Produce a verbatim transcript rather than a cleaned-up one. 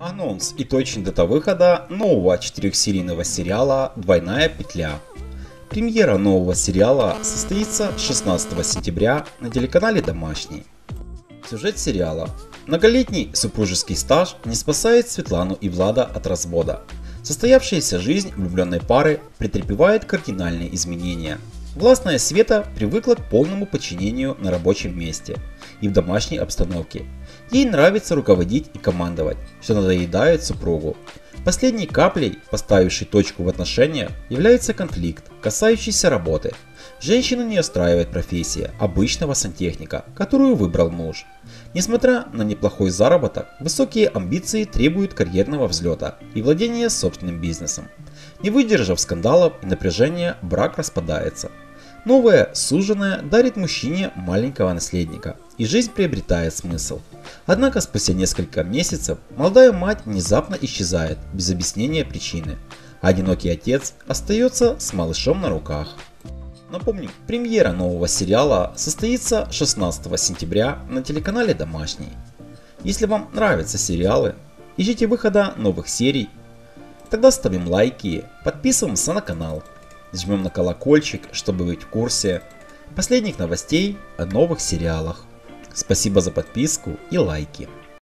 Анонс и точная дата выхода нового четырехсерийного сериала «Двойная петля». Премьера нового сериала состоится шестнадцатого сентября на телеканале «Домашний». Сюжет сериала. Многолетний супружеский стаж не спасает Светлану и Влада от развода. Состоявшаяся жизнь влюбленной пары претерпевает кардинальные изменения. Властная Света привыкла к полному подчинению на рабочем месте и в домашней обстановке. Ей нравится руководить и командовать, что надоедает супругу. Последней каплей, поставившей точку в отношениях, является конфликт, касающийся работы. Женщину не устраивает профессия обычного сантехника, которую выбрал муж. Несмотря на неплохой заработок, высокие амбиции требуют карьерного взлета и владения собственным бизнесом. Не выдержав скандалов и напряжения, брак распадается. Новая суженая дарит мужчине маленького наследника, и жизнь приобретает смысл. Однако спустя несколько месяцев молодая мать внезапно исчезает без объяснения причины, а одинокий отец остается с малышом на руках. Напомним, премьера нового сериала состоится шестнадцатого сентября на телеканале «Домашний». Если вам нравятся сериалы и ждите выхода новых серий, тогда ставим лайки, подписываемся на канал. Жмем на колокольчик, чтобы быть в курсе последних новостей о новых сериалах. Спасибо за подписку и лайки.